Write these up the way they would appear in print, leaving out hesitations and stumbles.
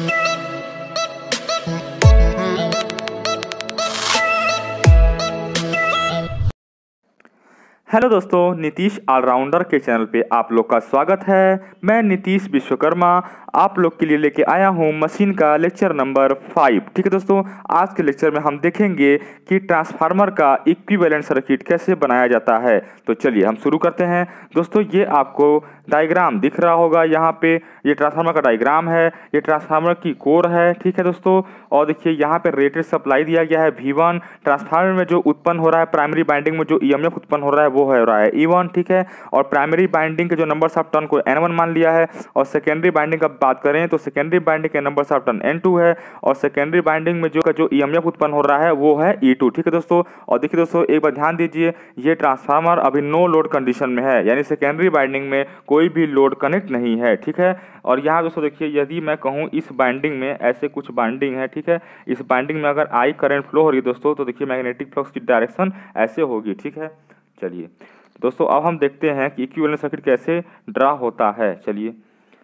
Hello दोस्तों, Nitish allrounder के channel पे आप लोग का स्वागत है। मैं नीतीश विश्वकर्मा आप लोग के लिए लेके आया हूँ मशीन का लेक्चर नंबर 5। ठीक है दोस्तों, आज के लेक्चर में हम देखेंगे कि ट्रांसफार्मर का इक्विवेलेंट सर्किट कैसे बनाया जाता है। तो चलिए हम शुरू करते हैं। दोस्तों, ये आपको डायग्राम दिख रहा होगा, यहाँ पे ये ट्रांसफार्मर का डायग्राम है, ये ट्रांसफार्मर की कोर है। ठीक है दोस्तों, और देखिए यहाँ पे रेटेड सप्लाई दिया गया है V1। ट्रांसफार्मर में जो उत्पन्न हो रहा है, प्राइमरी बाइंडिंग में जो EMF उत्पन्न हो रहा है वो हो रहा है E1। ठीक है, और प्राइमरी बाइंडिंग के जो नंबर्स ऑफ टर्न को N1 मान लिया है, और सेकेंडरी बाइंडिंग का बात करें तो सेकेंडरी बाइंडिंग के नंबर्स ऑफ टर्न N2 है, और सेकेंडरी बाइंडिंग में जो EMF उत्पन्न हो रहा है वो है E2। ठीक है दोस्तों, और देखिए दोस्तों एक बार ध्यान दीजिए, ये ट्रांसफार्मर अभी नो लोड कंडीशन में है, यानी सेकेंडरी बाइंडिंग में कोई भी लोड कनेक्ट नहीं है। ठीक है, और यहाँ दोस्तों देखिए, यदि मैं कहूँ इस बाइंडिंग में ऐसे कुछ बाइंडिंग है, ठीक है, इस बाइंडिंग में अगर I करंट फ्लो हो रही है दोस्तों, तो देखिए मैग्नेटिक फ्लक्स की डायरेक्शन ऐसे होगी। ठीक है, चलिए दोस्तों अब हम देखते हैं कि इक्विवेलेंट सर्किट कैसे ड्रा होता है। चलिए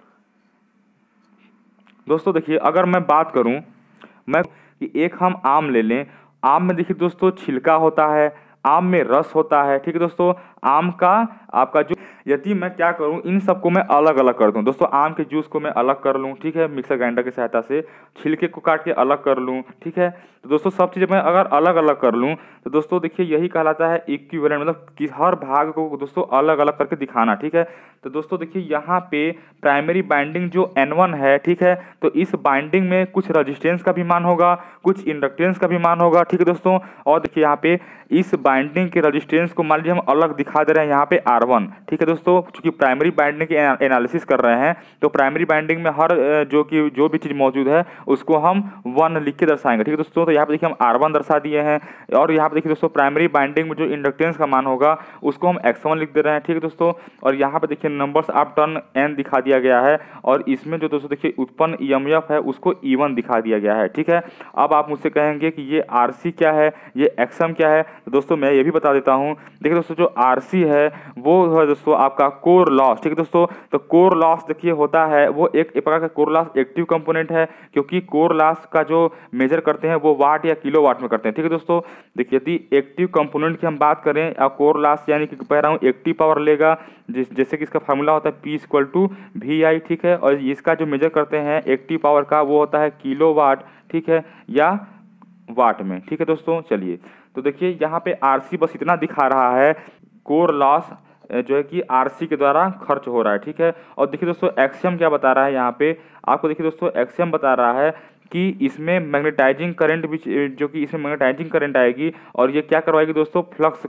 दोस्तों देखिए, अगर मैं बात करूं मैं कि एक हम आम ले लें। आम में देखिए दोस्तों छिलका होता है, आम में रस होता है। ठीक है दोस्तों, आम का आपका जो, यदि मैं क्या करूं इन सबको मैं अलग अलग कर दूं दोस्तों, आम के जूस को मैं अलग कर लूं, ठीक है, मिक्सर ग्राइंडर की सहायता से छिलके को काट के अलग कर लूं। ठीक है, तो दोस्तों सब चीज़ें मैं अगर अलग अलग कर लूं तो दोस्तों देखिए यही कहलाता है इक्विवेलेंट, मतलब कि हर भाग को दोस्तों अलग अलग करके दिखाना। ठीक है, तो दोस्तों देखिए यहाँ पे प्राइमरी बाइंडिंग जो N1 है, ठीक है, तो इस बाइंडिंग में कुछ रेजिस्टेंस का भी मान होगा, कुछ इंडक्टेंस का भी मान होगा। ठीक है दोस्तों, और देखिए यहाँ पे इस बाइंडिंग के रेजिस्टेंस को मान लीजिए हम अलग दिखा दे रहे हैं यहाँ पे R1। ठीक है दोस्तों, क्योंकि प्राइमरी बाइंडिंग के एनालिसिस कर रहे हैं तो प्राइमरी बाइंडिंग में हर जो भी चीज़ मौजूद है उसको हम 1 लिख के दर्शाएंगे। ठीक है दोस्तों, तो यहाँ पे देखिए हम R1 दर्शा दिए हैं, और यहाँ पे देखिए दोस्तों प्राइमरी बाइंडिंग में जो इंडक्टेंस का मान होगा उसको हम X1 लिख दे रहे हैं। ठीक है दोस्तों, और यहाँ पे देखिए नंबर्स ऑफ टर्न N दिखा दिया गया है, और इसमें जो दोस्तों देखिए उत्पन्न EMF है उसको E1 दिखा दिया गया है। ठीक है, अब आप मुझसे कहेंगे कि ये RC क्या है, ये XM क्या है, तो दोस्तों मैं ये भी बता देता हूँ। देखिए दोस्तों, जो RC है वो है दोस्तों आपका कोर लॉस। ठीक है दोस्तों, तो कोर लॉस देखिए होता है वो एक प्रकार का कोर लॉस एक्टिव कंपोनेंट है, क्योंकि कोर लॉस का जो मेजर करते हैं वो वाट या किलो वाट में करते हैं। ठीक है दोस्तों, देखिए यदि एक्टिव कंपोनेंट की हम बात करें या कोर लॉस यानी कि कह रहा हूँ एक्टिव पावर लेगा, जैसे कि इसका फार्मूला होता है P = VI। ठीक है, और इसका जो मेजर करते हैं एक्टिव पावर का वो होता है किलो वाट, ठीक है, या वाट में। ठीक है दोस्तों, चलिए तो देखिए यहाँ पे RC बस इतना दिखा रहा है, कोर लॉस जो है कि RC के द्वारा खर्च हो रहा है। ठीक है, और देखिए दोस्तों XM क्या बता रहा है, यहाँ पे आपको देखिए दोस्तों XM बता रहा है कि इसमें मैग्नेटाइजिंग करंट भी, जो कि इसमें मैग्नेटाइजिंग करंट आएगी, और ये क्या करवाएगी दोस्तों, फ्लक्स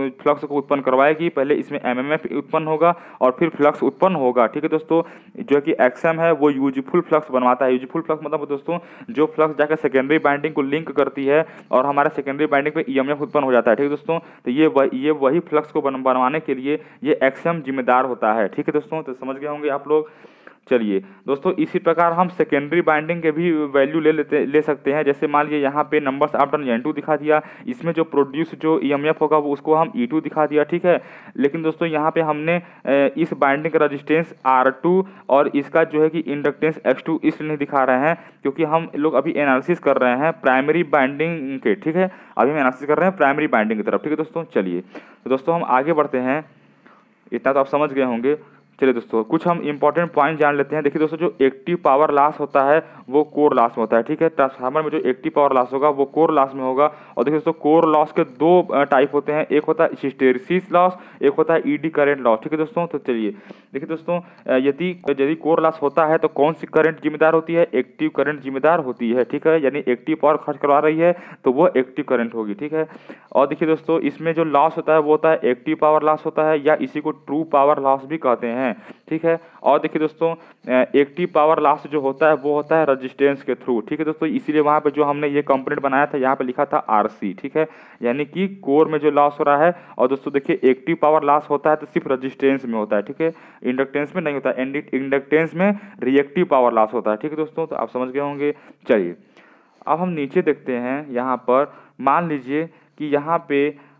को उत्पन्न करवाएगी। पहले इसमें MMF उत्पन्न होगा और फिर फ्लक्स उत्पन्न होगा। ठीक है दोस्तों, जो कि XM है वो यूजफुल फ्लक्स बनवाता है। यूजफुल फ्लक्स मतलब दोस्तों जो फ्लक्स जाकर सेकेंडरी बाइंडिंग को लिंक करती है और हमारे सेकेंडरी बाइंडिंग पे EMF उत्पन्न हो जाता है। ठीक है दोस्तों, तो ये वही फ्लक्स को बनवाने के लिए ये XM जिम्मेदार होता है। ठीक है दोस्तों, तो समझ गए होंगे आप लोग। चलिए दोस्तों, इसी प्रकार हम सेकेंडरी बाइंडिंग के भी वैल्यू ले सकते हैं। जैसे मान लीजिए यहाँ पे नंबर्स ऑफ टर्न N2 दिखा दिया, इसमें जो प्रोड्यूस जो EMF होगा वो उसको हम E2 दिखा दिया। ठीक है, लेकिन दोस्तों यहाँ पे हमने इस बाइंडिंग का रजिस्टेंस R2 और इसका जो है कि इंडक्टेंस X2 इसलिए नहीं दिखा रहे हैं क्योंकि हम लोग अभी एनालिसिस कर रहे हैं प्राइमरी बाइंडिंग के। ठीक है, अभी हम एनालिसिस कर रहे हैं प्राइमरी बाइंडिंग की तरफ। ठीक है दोस्तों, चलिए तो दोस्तों हम आगे बढ़ते हैं, इतना तो आप समझ गए होंगे। चलिए दोस्तों कुछ हम इंपॉर्टेंट पॉइंट जान लेते हैं। देखिए दोस्तों, जो एक्टिव पावर लॉस होता है वो कोर लॉस में होता है। ठीक है, ट्रांसफार्मर में जो एक्टिव पावर लॉस होगा वो कोर लॉस में होगा। और देखिए दोस्तों, कोर लॉस के दो टाइप होते हैं, एक होता है हिस्टैरिसीस लॉस, एक होता है ED करंट लॉस। ठीक है दोस्तों, तो चलिए देखिए दोस्तों, यदि कोर लॉस होता है तो कौन सी करंट जिम्मेदार होती है, एक्टिव करंट जिम्मेदार होती है। ठीक है, यानी एक्टिव पावर खर्च करवा रही है तो वो एक्टिव करंट होगी। ठीक है, और देखिए दोस्तों, इसमें जो लॉस होता है वो होता है एक्टिव पावर लॉस होता है, या इसी को ट्रू पावर लॉस भी कहते हैं। ठीक है, और देखिए दोस्तों, एक्टिव पावर लॉस जो होता है वो होता है रेजिस्टेंस के थ्रू। ठीक है दोस्तों, इसीलिए वहाँ पे जो हमने ये कंपोनेंट बनाया था यहाँ पे लिखा था RC। ठीक है, यानी कि कोर में जो लॉस हो रहा है। और दोस्तों देखिए, एक्टिव पावर लॉस होता है तो सिर्फ रेजिस्टेंस में होता है। ठीक है, इंडक्टेंस में नहीं होता है, इंडक्टेंस में रिएक्टिव पावर लॉस होता है। ठीक है दोस्तों, तो आप समझ गए होंगे। चलिए अब हम नीचे देखते हैं, यहाँ पर मान लीजिए कि यहाँ पे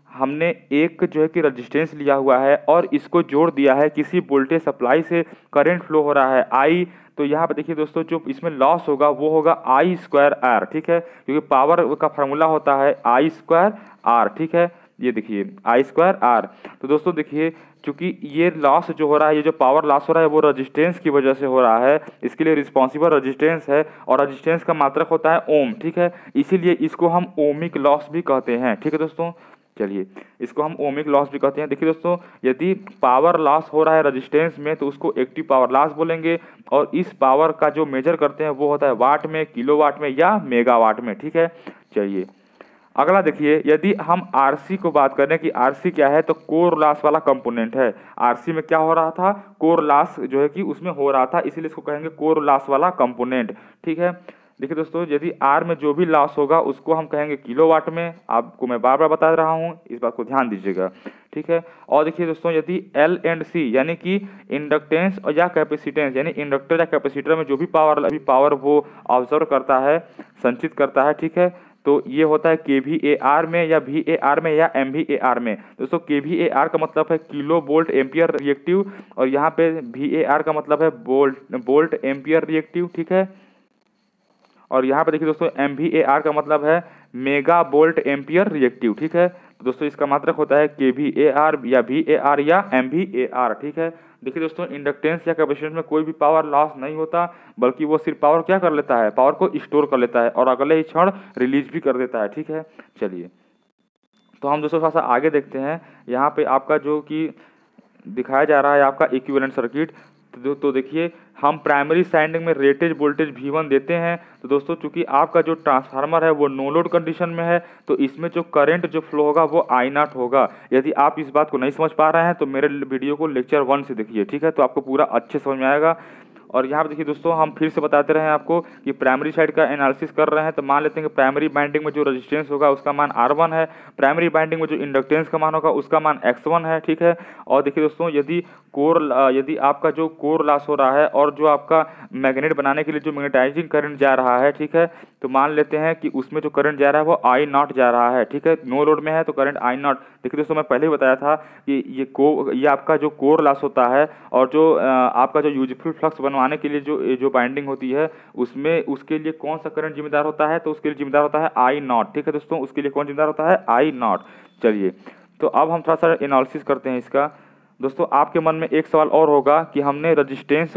हमने एक जो है कि रेजिस्टेंस लिया हुआ है और इसको जोड़ दिया है किसी वोल्टेज सप्लाई से, करंट फ्लो हो रहा है आई। तो यहाँ पे देखिए दोस्तों, जो इसमें लॉस होगा वो होगा आई स्क्वायर आर, ठीक है, क्योंकि पावर का फार्मूला होता है आई स्क्वायर आर, ठीक है। ये देखिए आई स्क्वायर आर। तो दोस्तों देखिए, चूंकि ये लॉस जो हो रहा है, ये जो पावर लॉस हो रहा है वो रेजिस्टेंस की वजह से हो रहा है, इसके लिए रिस्पॉन्सिबल रेजिस्टेंस है और रेजिस्टेंस का मात्रक होता है ओम, ठीक है, इसीलिए इसको हम ओमिक लॉस भी कहते हैं, ठीक है दोस्तों। चलिए, इसको हम ओमिक लॉस भी कहते हैं। देखिए दोस्तों, यदि पावर लॉस हो रहा है रेजिस्टेंस में तो उसको एक्टिव पावर लॉस बोलेंगे, और इस पावर का जो मेजर करते हैं वो होता है वाट में, किलोवाट में या मेगावाट में, ठीक है। चलिए अगला देखिए, यदि हम आरसी को बात करें कि आरसी क्या है, तो कोर लॉस वाला कंपोनेंट है। आरसी में क्या हो रहा था, कोर लॉस जो है कि उसमें हो रहा था, इसीलिए इसको कहेंगे कोर लॉस वाला कंपोनेंट, ठीक है। देखिए दोस्तों, यदि आर में जो भी लॉस होगा उसको हम कहेंगे किलोवाट में, आपको मैं बार बार बता रहा हूँ, इस बात को ध्यान दीजिएगा, ठीक है। और देखिए दोस्तों, यदि एल एंड सी यानी कि इंडक्टेंस और या कैपेसिटेंस, यानी इंडक्टर या कैपेसिटर में जो भी पावर वो ऑब्जर्व करता है, संचित करता है, ठीक है, तो ये होता है kVAR में या VAR में या MVAR में। दोस्तों kVAR का मतलब है किलो वोल्ट एम्पियर रिएक्टिव, और यहाँ पे VAR का मतलब है वोल्ट एम्पियर रिएक्टिव, ठीक है। और यहाँ पे देखिए दोस्तों, MVAR का मतलब है मेगा वोल्ट एम्पियर रिएक्टिव, ठीक है। तो दोस्तों इसका मात्रक होता है kVAR या VAR या MVAR, ठीक है। देखिए दोस्तों, इंडक्टेंस या कैपेसिटेंस में कोई भी पावर लॉस नहीं होता, बल्कि वो सिर्फ पावर क्या कर लेता है, पावर को स्टोर कर लेता है और अगले ही क्षण रिलीज भी कर देता है, ठीक है। चलिए, तो हम दोस्तों थोड़ा सा आगे देखते हैं। यहाँ पे आपका जो कि दिखाया जा रहा है आपका इक्विवेलेंट सर्किट। तो देखिए, हम प्राइमरी साइडिंग में रेटेज वोल्टेज V1 देते हैं। तो दोस्तों, चूंकि आपका जो ट्रांसफार्मर है वो नो लोड कंडीशन में है, तो इसमें जो करंट जो फ्लो होगा वो I0 होगा। यदि आप इस बात को नहीं समझ पा रहे हैं तो मेरे वीडियो को लेक्चर 1 से देखिए, ठीक है, तो आपको पूरा अच्छे समझ में आएगा। और यहाँ पे देखिए दोस्तों, हम फिर से बताते रहे हैं आपको कि प्राइमरी साइड का एनालिसिस कर रहे हैं, तो मान लेते हैं कि प्राइमरी बाइंडिंग में जो रेजिस्टेंस होगा उसका मान R1 है, प्राइमरी बाइंडिंग में जो इंडक्टेंस का मान होगा उसका मान X1 है, ठीक है। और देखिए दोस्तों, यदि आपका जो कोर लॉस हो रहा है और जो आपका मैग्नेट बनाने के लिए जो मैग्नेटाइजिंग करंट जा रहा है, ठीक है, तो मान लेते हैं कि उसमें जो करंट जा रहा है वो I0 जा रहा है, ठीक है, नो लोड में है तो करंट I0। देखिए दोस्तों, मैं पहले ही बताया था कि ये आपका जो कोर लॉस होता है और जो आपका जो यूजफुल फ्लक्स बनवाने के लिए जो बाइंडिंग होती है उसमें उसके लिए कौन सा करंट जिम्मेदार होता है, तो उसके लिए जिम्मेदार होता है I0, ठीक है दोस्तों, उसके लिए कौन जिम्मेदार होता है, I0। चलिए, तो अब हम थोड़ा सा एनालिसिस करते हैं इसका। दोस्तों, आपके मन में एक सवाल और होगा कि हमने रेजिस्टेंस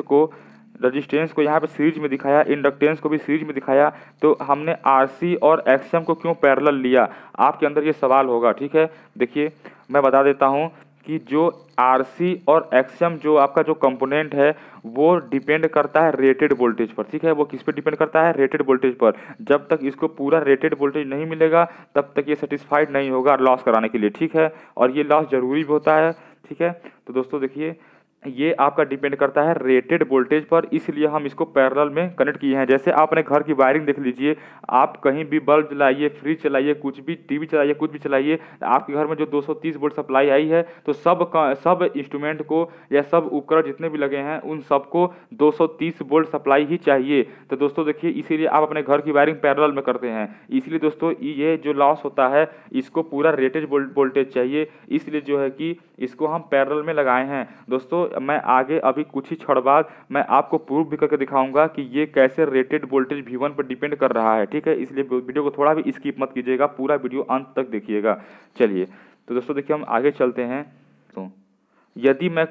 को यहाँ पे सीरीज में दिखाया, इंडक्टेंस को भी सीरीज में दिखाया, तो हमने आरसी और एक्सएम को क्यों पैरेलल लिया, आपके अंदर ये सवाल होगा, ठीक है। देखिए, मैं बता देता हूँ कि जो आरसी और एक्सएम जो आपका जो कंपोनेंट है वो डिपेंड करता है रेटेड वोल्टेज पर, ठीक है। वो किस पे डिपेंड करता है, रेटेड वोल्टेज पर। जब तक इसको पूरा रेटेड वोल्टेज नहीं मिलेगा तब तक ये सेटिस्फाइड नहीं होगा लॉस कराने के लिए, ठीक है, और ये लॉस जरूरी भी होता है, ठीक है। तो दोस्तों देखिए, ये आपका डिपेंड करता है रेटेड वोल्टेज पर, इसलिए हम इसको पैरेलल में कनेक्ट किए हैं। जैसे आप अपने घर की वायरिंग देख लीजिए, आप कहीं भी बल्ब जलाइए, फ्रिज चलाइए, कुछ भी टीवी चलाइए, कुछ भी चलाइए, आपके घर में जो 230 वोल्ट सप्लाई आई है तो सब इंस्ट्रूमेंट को या सब उपकरण जितने भी लगे हैं उन सबको 230 वोल्ट सप्लाई ही चाहिए। तो दोस्तों देखिए, इसीलिए आप अपने घर की वायरिंग पैरेलल में करते हैं। इसलिए दोस्तों, ये जो लॉस होता है इसको पूरा रेटेज वोल्टेज चाहिए, इसलिए जो है कि इसको हम पैरेलल में लगाए हैं। दोस्तों, मैं आगे अभी कुछ ही क्षण बाद मैं आपको प्रूफ भी करके दिखाऊंगा कि ये कैसे रेटेड वोल्टेज V1 पर डिपेंड कर रहा है, ठीक है। इसलिए वीडियो को थोड़ा भी स्किप मत कीजिएगा, पूरा वीडियो अंत तक देखिएगा। चलिए, तो दोस्तों देखिए, हम आगे चलते हैं। तो यदि मैं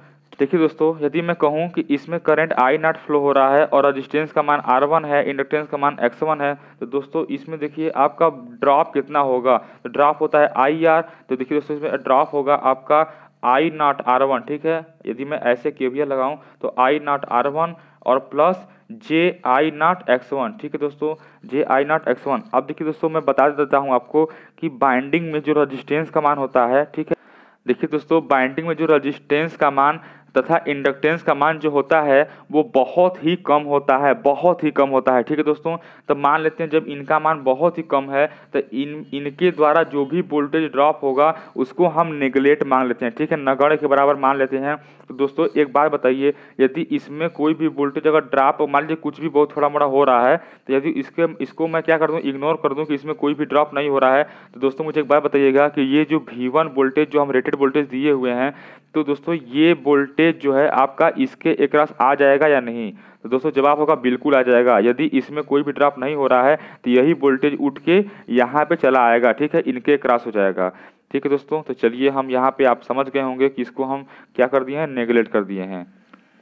कहूँ कि इसमें करंट I0 फ्लो हो रहा है और रेजिस्टेंस का मान R1 है, इंडक्टेंस का मान X1 है, तो दोस्तों इसमें देखिए आपका ड्रॉप कितना होगा, तो ड्रॉप होता है IR। तो देखिए दोस्तों, इसमें ड्रॉप होगा आपका I0 R1, ठीक है। यदि मैं ऐसे KVL लगाऊं तो I0 R1 और प्लस JI0 X1, ठीक है दोस्तों, JI0 X1। अब देखिए दोस्तों, मैं बता देता हूं आपको कि बाइंडिंग में जो रेजिस्टेंस का मान होता है, ठीक है। देखिए दोस्तों, बाइंडिंग में जो रेजिस्टेंस का मान तथा इंडक्टेंस का मान जो होता है वो बहुत ही कम होता है, बहुत ही कम होता है। ठीक है दोस्तों, तो मान लेते हैं जब इनका मान बहुत ही कम है तो इनके द्वारा जो भी वोल्टेज ड्रॉप होगा उसको हम नेगलेक्ट मान लेते हैं। ठीक है, नगण्य के बराबर मान लेते हैं। तो दोस्तों एक बात बताइए, यदि इसमें कोई भी वोल्टेज अगर ड्रॉप मान लीजिए कुछ भी बहुत थोड़ा मोड़ा हो रहा है, तो यदि इसको मैं क्या कर दूं, इग्नोर कर दूं कि इसमें कोई भी ड्रॉप नहीं हो रहा है, तो दोस्तों मुझे एक बात बताइएगा कि ये जो V1 वोल्टेज जो हम रेटेड वोल्टेज दिए हुए हैं, तो दोस्तों ये वोल्टेज जो है आपका इसके एकरास आ जाएगा या नहीं? तो दोस्तों जवाब होगा बिल्कुल आ जाएगा। यदि इसमें कोई भी ड्रॉप नहीं हो रहा है तो यही वोल्टेज उठ के यहाँ पे चला आएगा। ठीक है, इनके क्रॉस हो जाएगा। ठीक है दोस्तों, तो चलिए हम यहाँ पे आप समझ गए होंगे कि इसको हम क्या कर दिए हैं, नेगलेक्ट कर दिए हैं।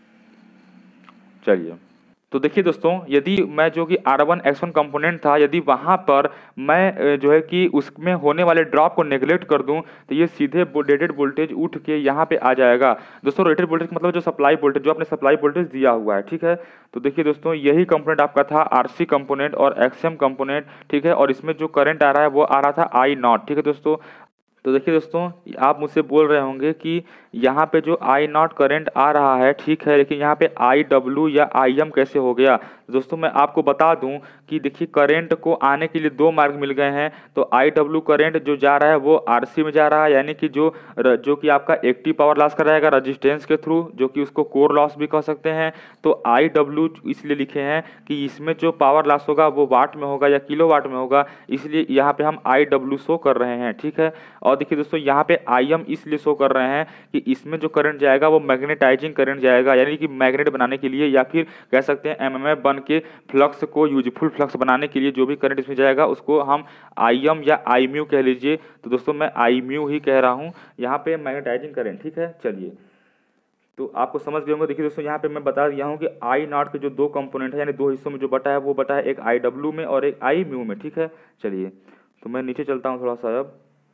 चलिए, तो देखिए दोस्तों, यदि मैं जो कि R1 X1 कंपोनेंट था, यदि वहाँ पर मैं जो है कि उसमें होने वाले ड्रॉप को नेगलेक्ट कर दूं तो ये सीधे रेटेड वोल्टेज उठ के यहाँ पे आ जाएगा। दोस्तों रेटेड वोल्टेज मतलब जो सप्लाई वोल्टेज, जो आपने सप्लाई वोल्टेज दिया हुआ है। ठीक है, तो देखिए दोस्तों यही कंपोनेंट आपका था RC कंपोनेंट और XM कंपोनेंट। ठीक है, और इसमें जो करंट आ रहा है वो आ रहा था I0। ठीक है दोस्तों, तो देखिए दोस्तों आप मुझसे बोल रहे होंगे कि यहाँ पे जो I0 करंट आ रहा है, ठीक है, लेकिन यहाँ पे IW या IM कैसे हो गया? दोस्तों मैं आपको बता दूं कि देखिए करंट को आने के लिए दो मार्ग मिल गए हैं। तो IW करंट जो जा रहा है वो RC में जा रहा है, यानी कि जो कि आपका एक्टिव पावर लॉस कर रहेगा रजिस्टेंस के थ्रू, जो कि उसको कोर लॉस भी कह सकते हैं। तो IW इसलिए लिखे हैं कि इसमें जो पावर लॉस होगा वो वाट में होगा या किलो वाट में होगा, इसलिए यहाँ पे हम IW शो कर रहे हैं। ठीक है, और देखिए दोस्तों यहाँ पे IM इसलिए शो कर रहे हैं कि इसमें जो करंट जाएगा वो मैग्नेटाइजिंग करंट जाएगा, यानी कि मैग्नेट बनाने के लिए, या फिर कह सकते हैं MMF बन के फ्लक्स को यूजफुल फ्लक्स बनाने के लिए जो भी करंट इसमें जाएगा उसको हम IM या IMU कह लीजिए। तो दोस्तों मैं IMU ही कह रहा हूँ यहाँ पे, मैग्नेटाइजिंग करंट। ठीक है, चलिए तो आपको समझ गए होंगे। देखिए दोस्तों यहाँ पे मैं बता दिया हूँ कि I0 के जो दो कंपोनेंट है, यानी दो हिस्सों में जो बटा है वो बटा है, एक IW में और एक IMU में। ठीक है, चलिए तो मैं नीचे चलता हूँ थोड़ा सा। अब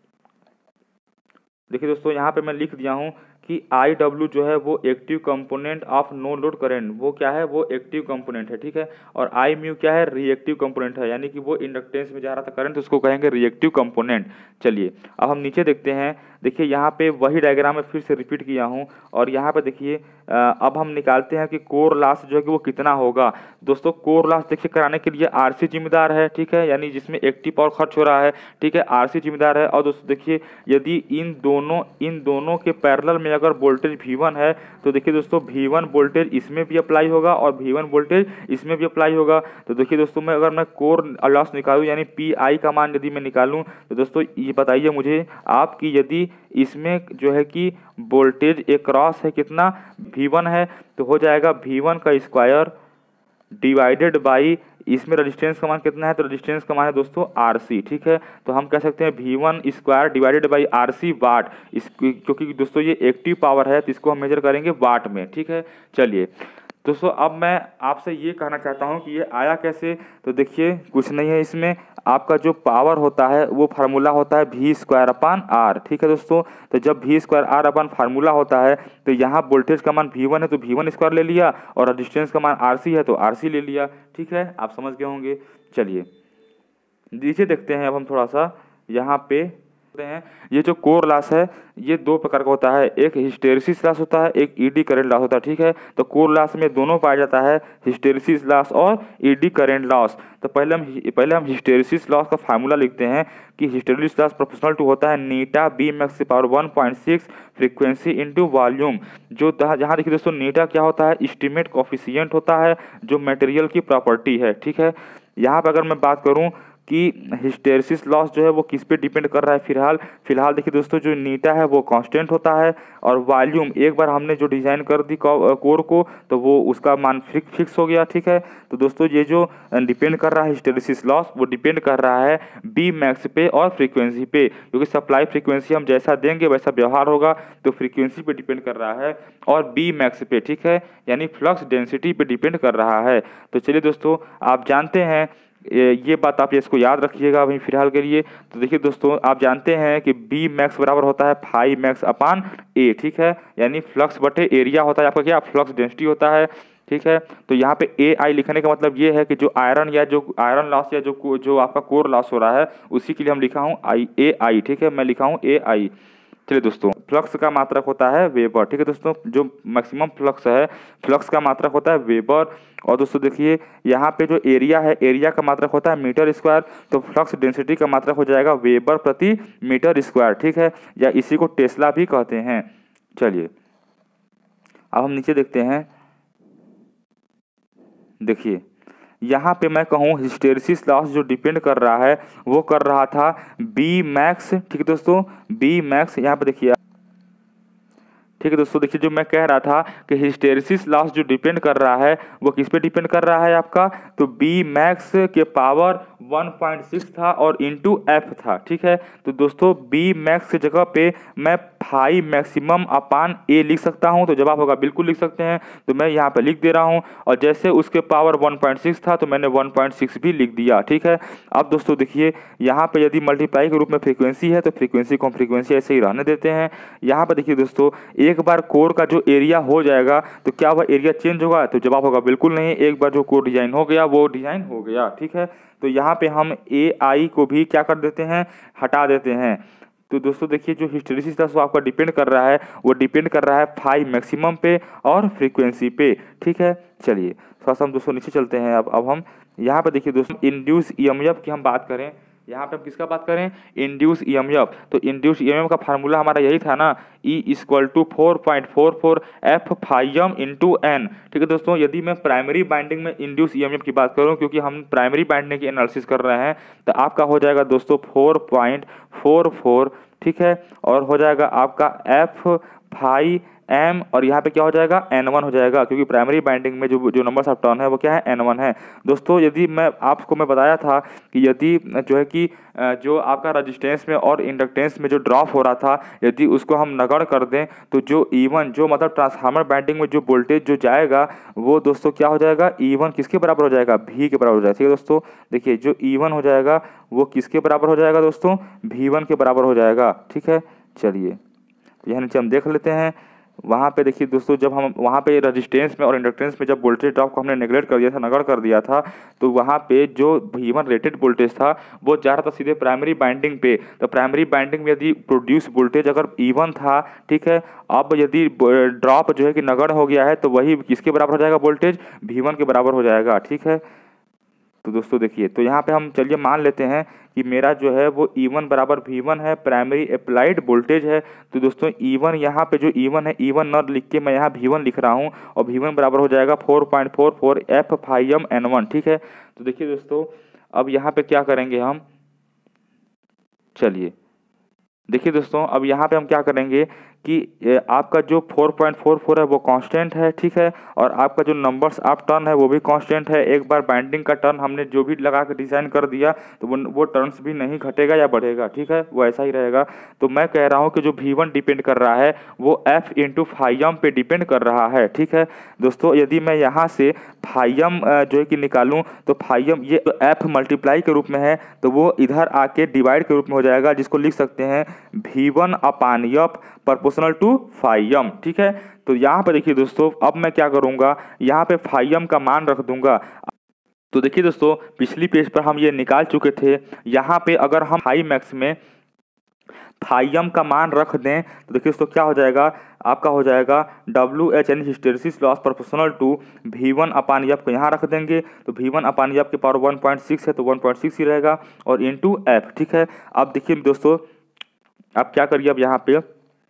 देखिए दोस्तों यहाँ पे मैं लिख दिया हूँ कि IW जो है वो active component of no load current, वो क्या है, वो एक्टिव कंपोनेंट है। ठीक है, और IMU क्या है, रिएक्टिव कंपोनेंट है, यानी कि वो इंडक्टेंस में जा रहा था करंट, उसको कहेंगे रिएक्टिव कंपोनेंट। चलिए अब हम नीचे देखते हैं। देखिए यहाँ पे वही डायग्राम में फिर से रिपीट किया हूँ, और यहाँ पे देखिए अब हम निकालते हैं कि कोर लॉस जो है कि वो कितना होगा। दोस्तों कोर लॉस देखिए कराने के लिए RC जिम्मेदार है। ठीक है, यानी जिसमें एक्टिव पावर खर्च हो रहा है। ठीक है, RC जिम्मेदार है। और दोस्तों देखिए यदि इन दोनों के पैरेलल में अगर वोल्टेज V1 है तो देखिए दोस्तों V1 वोल्टेज इसमें भी अप्लाई होगा और V1 वोल्टेज इसमें भी अप्लाई होगा। तो देखिए दोस्तों अगर मैं कोर लॉस निकालूं, यानी PI का मान यदि मैं निकालूं, तो दोस्तों ये बताइए मुझे आप कि यदि इसमें जो है कि वोल्टेज अक्रॉस है कितना, V1 है, तो हो जाएगा V1 का स्क्वायर डिवाइडेड बाई, इसमें रजिस्टेंस का मान कितना है, तो रजिस्टेंस का मान है दोस्तों RC। ठीक है, तो हम कह सकते हैं V1 square divided by RC watt, क्योंकि दोस्तों ये एक्टिव पावर है तो इसको हम मेजर करेंगे वाट में। ठीक है, चलिए दोस्तों अब मैं आपसे ये कहना चाहता हूँ कि ये आया कैसे। तो देखिए कुछ नहीं है, इसमें आपका जो पावर होता है वो फार्मूला होता है V²/R। ठीक है दोस्तों, तो जब V²R फार्मूला होता है तो यहाँ वोल्टेज का मान V1 है तो V1 स्क्वायर ले लिया, और रजिस्टेंस का मान RC है तो RC ले लिया। ठीक है, आप समझ गए होंगे। चलिए नीचे देखते हैं अब हम थोड़ा सा यहाँ पे हैं। ये जो कोर लॉस है ये दो प्रकार का होता है, एक हिस्टेरिसिस लॉस होता है, एक ईडी करंट लॉस होता है। ठीक है, तो कोर लॉस में दोनों पाया जाता है, हिस्टेरिसिस लॉस और ईडी करंट लॉस। तो पहले हम हिस्टेरिसिस लॉस का फार्मूला लिखते हैं कि हिस्टेरिसिस लॉस प्रोपोर्शनल टू होता है नीटा B max power 1.6 frequency into volume. जो जहाँ देखिए दोस्तों नीटा क्या होता है, एस्टीमेट कोफिशिएंट होता है जो मटेरियल की प्रॉपर्टी है। ठीक है, यहाँ पर अगर मैं बात करूँ कि हिस्टेरिसिस लॉस जो है वो किस पे डिपेंड कर रहा है, फिलहाल देखिए दोस्तों जो नीटा है वो कांस्टेंट होता है, और वॉल्यूम एक बार हमने जो डिज़ाइन कर दी कोर को तो वो उसका मान फिक्स हो गया। ठीक है, तो दोस्तों ये जो डिपेंड कर रहा है हिस्टेरिसिस लॉस वो डिपेंड कर रहा है बी मैक्स पे और फ्रीक्वेंसी पे, क्योंकि सप्लाई फ्रीक्वेंसी हम जैसा देंगे वैसा व्यवहार होगा, तो फ्रीक्वेंसी पे डिपेंड कर रहा है और बी मैक्स पे। ठीक है, यानी फ्लक्स डेंसिटी पे डिपेंड कर रहा है। तो चलिए दोस्तों आप जानते हैं ये बात, आप इसको याद रखिएगा अभी फिलहाल के लिए। तो देखिए दोस्तों आप जानते हैं कि बी मैक्स बराबर होता है फाई मैक्स अपान ए। ठीक है, यानी फ्लक्स बटे एरिया होता है आपका, क्या फ्लक्स डेंसिटी होता है। ठीक है, तो यहाँ पे AI लिखने का मतलब ये है कि जो आयरन लॉस या जो आपका कोर लॉस हो रहा है उसी के लिए हम लिखा हूँ AI। ठीक है, मैं लिखा हूँ AI। चलिए दोस्तों, फ्लक्स का मात्रक होता है वेबर। ठीक है दोस्तों, जो मैक्सिमम फ्लक्स है, फ्लक्स का मात्रक होता है वेबर। और दोस्तों देखिए यहाँ पे जो एरिया है, एरिया का मात्रक होता है मीटर स्क्वायर, तो फ्लक्स डेंसिटी का मात्रक हो जाएगा वेबर प्रति मीटर स्क्वायर। ठीक है, या इसी को टेस्ला भी कहते हैं। चलिए अब हम नीचे देखते हैं। देखिए यहाँ पे मैं कहूँ हिस्टेरिसिस लॉस जो डिपेंड कर रहा है वो कर रहा था बी मैक्स। ठीक है दोस्तों, बी मैक्स यहाँ पे देखिए। ठीक है दोस्तों, देखिए जो मैं कह रहा था कि हिस्टेरिसिस लॉस जो डिपेंड कर रहा है वो किस पे डिपेंड कर रहा है आपका, तो बी मैक्स के पावर 1.6 था और इंटू एफ था। ठीक है, तो दोस्तों बी मैक्स की जगह पे मैं फाई मैक्सिमम अपान ए लिख सकता हूं, तो जवाब होगा बिल्कुल लिख सकते हैं। तो मैं यहाँ पे लिख दे रहा हूं, और जैसे उसके पावर 1.6 था तो मैंने 1.6 भी लिख दिया। ठीक है, अब दोस्तों देखिए यहाँ पे यदि मल्टीप्लाई के रूप में फ्रीक्वेंसी है तो फ्रीक्वेंसी को हम फ्रीक्वेंसी ऐसे ही रहने देते हैं। यहाँ पे देखिए दोस्तों, एक बार कोर का जो एरिया हो जाएगा तो क्या वह एरिया चेंज होगा, तो जवाब होगा बिल्कुल नहीं। एक बार जो कोर डिजाइन हो गया वो डिजाइन हो गया। ठीक है, तो यहाँ पे हम ए आई को भी क्या कर देते हैं, हटा देते हैं। तो दोस्तों देखिए जो हिस्टेरिसिस था वो आपका डिपेंड कर रहा है, वो डिपेंड कर रहा है फाई मैक्सिमम पे और फ्रीक्वेंसी पे। ठीक है, चलिए थोड़ा सा हम दोस्तों नीचे चलते हैं। अब हम यहाँ पे देखिए दोस्तों इंड्यूस ईएमएफ की हम बात करें। यहाँ पे हम किसका बात करें, इंड्यूस ईएमएफ। तो इंड्यूस ईएमएफ का फार्मूला हमारा यही था ना, E = 4.44 एफ फाइम इंटू एन। ठीक है दोस्तों, यदि मैं प्राइमरी बाइंडिंग में इंड्यूस ईएमएफ की बात करूँ, क्योंकि हम प्राइमरी बाइंडिंग की एनालिसिस कर रहे हैं, तो आपका हो जाएगा दोस्तों 4.44। ठीक है, और हो जाएगा आपका एफ फाई एम, और यहाँ पे क्या हो जाएगा N1 हो जाएगा, क्योंकि प्राइमरी बाइंडिंग में जो नंबर्स ऑफ टर्न है वो क्या है N1 है। दोस्तों यदि मैं बताया था कि यदि जो है कि जो आपका रेजिस्टेंस में और इंडक्टेंस में जो ड्रॉप हो रहा था, यदि उसको हम नगण्य कर दें तो जो E1 जो मतलब ट्रांसफार्मर बाइंडिंग में जो वोल्टेज जो जाएगा वो दोस्तों क्या हो जाएगा, E1 किसके बराबर हो जाएगा, V के बराबर हो जाएगा। ठीक है दोस्तों, देखिए जो E1 हो जाएगा वो किसके बराबर हो जाएगा दोस्तों, V1 के बराबर हो जाएगा। ठीक है, चलिए यहाँ नीचे हम देख लेते हैं। वहाँ पे देखिए दोस्तों, जब हम वहाँ पे रेजिस्टेंस में और इंडक्टेंस में जब वोल्टेज ड्रॉप को हमने नेगलेक्ट कर दिया था, नगण्य कर दिया था, तो वहाँ पे जो V1 रेटेड वोल्टेज था वो जा रहा था सीधे प्राइमरी बाइंडिंग पे। तो प्राइमरी बाइंडिंग में यदि प्रोड्यूस वोल्टेज अगर E1 था, ठीक है, अब यदि ड्रॉप जो है कि नगण्य हो गया है तो वही किसके बराबर हो जाएगा, वोल्टेज V1 के बराबर हो जाएगा। ठीक है, तो दोस्तों देखिए, तो यहाँ पे हम चलिए मान लेते हैं कि मेरा जो है वो E1 बराबर V1 है, प्राइमरी अप्लाइड वोल्टेज है। तो दोस्तों E1 यहाँ पे जो E1 है, E1 न लिख के मैं यहाँ V1 लिख रहा हूँ, और V1 बराबर हो जाएगा 4.44 एफ फाइम N1। ठीक है, तो देखिए दोस्तों अब यहाँ पे क्या करेंगे हम, चलिए देखिए दोस्तों अब यहाँ पे हम क्या करेंगे कि आपका जो 4.44 है वो कांस्टेंट है। ठीक है, और आपका जो नंबर्स ऑफ टर्न है वो भी कांस्टेंट है। एक बार बाइंडिंग का टर्न हमने जो भी लगा के डिज़ाइन कर दिया तो वो टर्न्स भी नहीं घटेगा या बढ़ेगा। ठीक है, वो ऐसा ही रहेगा। तो मैं कह रहा हूँ कि जो V1 डिपेंड कर रहा है वो F इंटू फाइम पे डिपेंड कर रहा है। ठीक है दोस्तों, यदि मैं यहाँ से फाइम जो है कि निकालूँ तो फाइम ये F मल्टीप्लाई के रूप में है, तो वो इधर आके डिवाइड के रूप में हो जाएगा, जिसको लिख सकते हैं V1 upon F proportional to फाइम। ठीक है, तो यहाँ पे देखिए दोस्तों अब मैं क्या करूँगा, यहाँ पे फाइम का मान रख दूंगा। तो देखिए दोस्तों पिछली पेज पर हम ये निकाल चुके थे। यहाँ पे अगर हम फाई मैक्स में फाइम का मान रख दें तो देखिए दोस्तों क्या हो जाएगा, आपका हो जाएगा WH यानी hysteresis loss proportional to V1 upon F को यहाँ रख देंगे, तो V1 अपान F के पावर 1.6 है तो 1.6 ही रहेगा, और इंटू F। ठीक है, अब देखिए दोस्तों आप क्या करिए, अब यहाँ पे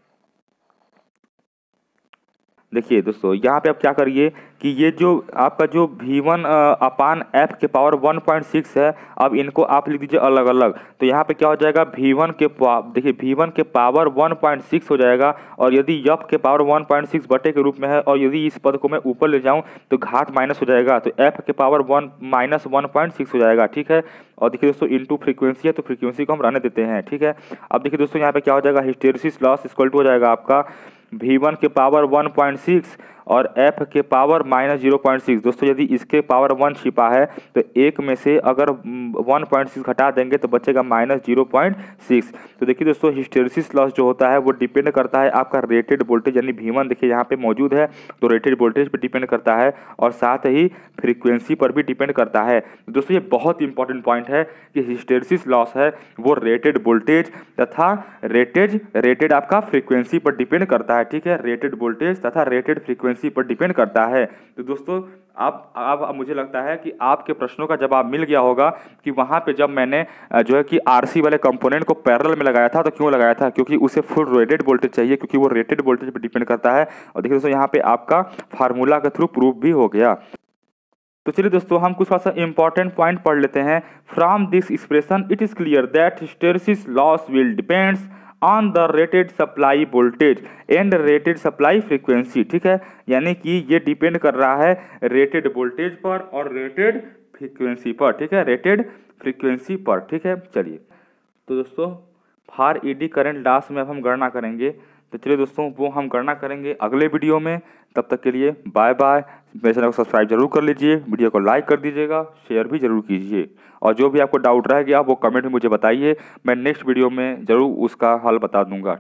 देखिए दोस्तों यहाँ पे आप क्या करिए कि ये जो आपका जो V1 अपान F के पावर 1.6 है, अब इनको आप लिख दीजिए अलग अलग। तो यहाँ पे क्या हो जाएगा, V1 के देखिए V1 के पावर 1.6 हो जाएगा, और यदि F के पावर 1.6 बटे के रूप में है, और यदि इस पद को मैं ऊपर ले जाऊँ तो घात माइनस हो जाएगा, तो F के पावर 1-1.6 हो जाएगा। ठीक है, और देखिए दोस्तों इंटू फ्रीक्वेंसी है तो फ्रीक्वेंसी को हम रहने देते हैं। ठीक है, अब देखिए दोस्तों यहाँ पे क्या हो जाएगा, हिस्टेरिसिस लॉस इक्वल टू हो जाएगा आपका V1 के पावर 1.6 और f के पावर -0.6। दोस्तों यदि इसके पावर 1 छिपा है तो 1 में से अगर 1.6 घटा देंगे तो बचेगा -0.6। तो देखिए दोस्तों हिस्टेरिसिस लॉस जो होता है वो डिपेंड करता है आपका रेटेड वोल्टेज, यानी V1 देखिए यहाँ पे मौजूद है तो रेटेड वोल्टेज पर डिपेंड करता है और साथ ही फ्रीक्वेंसी पर भी डिपेंड करता है। दोस्तों ये बहुत इंपॉर्टेंट पॉइंट है कि हिस्टेरिसिस लॉस है वो रेटेड वोल्टेज तथा रेटेड आपका फ्रीक्वेंसी पर डिपेंड करता है। ठीक है, रेटेड वोल्टेज तथा रेटेड फ्रीक्वेंसी पर डिपेंड करता है। तो दोस्तों अब मुझे लगता है कि आपके प्रश्नों का जवाब मिल गया होगा कि वहाँ पे जब मैंने जो है कि RC वाले कंपोनेंट को पैरेलल में लगाया था तो क्यों लगाया था, क्योंकि उसे फुल रेटेड वोल्टेज चाहिए, क्योंकि वो रेटेड वोल्टेज पर डिपेंड करता है। और देखिए दोस्तों यहाँ पे आपका फार्मूला के थ्रू प्रूफ भी हो गया। तो चलिए दोस्तों हम कुछ सा इंपॉर्टेंट पॉइंट पढ़ लेते हैं। From this expression it is clear that hysteresis loss will depends on the rated supply voltage and rated supply frequency. ठीक है, यानी कि ये डिपेंड कर रहा है रेटेड वोल्टेज पर और रेटेड फ्रीक्वेंसी पर। ठीक है, रेटेड फ्रीक्वेंसी पर। ठीक है, चलिए तो दोस्तों फॉर एडी करंट लॉस में अब हम गणना करेंगे। तो चलिए दोस्तों वो हम गणना करेंगे अगले वीडियो में। तब तक के लिए बाय बाय। मेरे चैनल को सब्सक्राइब जरूर कर लीजिए, वीडियो को लाइक कर दीजिएगा, शेयर भी जरूर कीजिए और जो भी आपको डाउट रह गया वो कमेंट में मुझे बताइए, मैं नेक्स्ट वीडियो में ज़रूर उसका हल बता दूंगा।